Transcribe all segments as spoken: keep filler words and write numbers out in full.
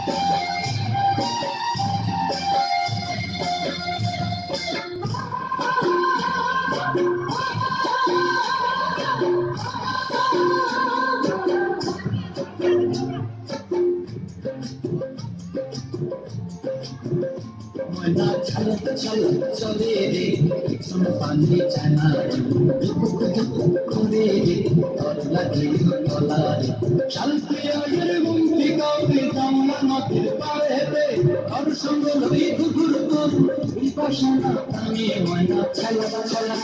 চলে রে পিছন পানি জানা করে তোর লাগে গলা রে শান্তির গুমতি কাউকে জামলা নদীর পাড়েতে তোর সঙ্গ লই ঘুঘুর তোর বিপাশনা আমি ময়না চলা চলা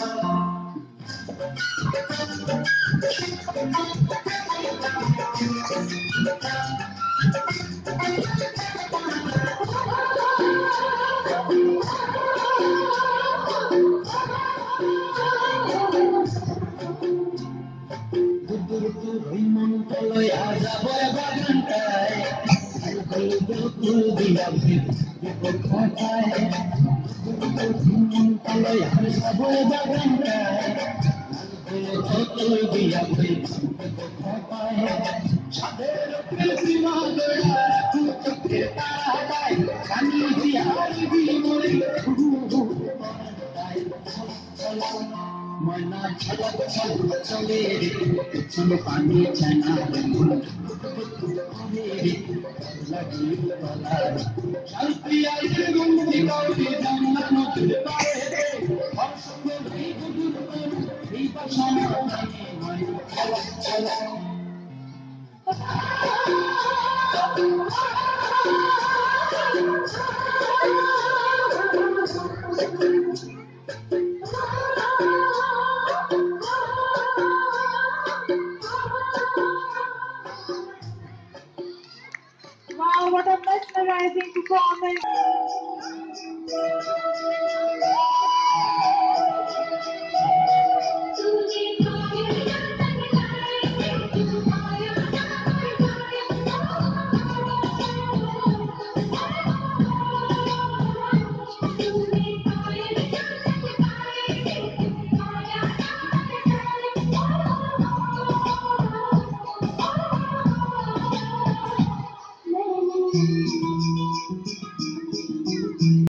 চলে রে পিছন পানি জানা লাগি গলা শান্তি আইর গুমতি কাউকে জামলা নদীর পাড়েতে তোর সঙ্গ লই ঘুঘুর তোর বিপাশনা আমি ময়না চলা চলা Wow, what a mesmerizing performance!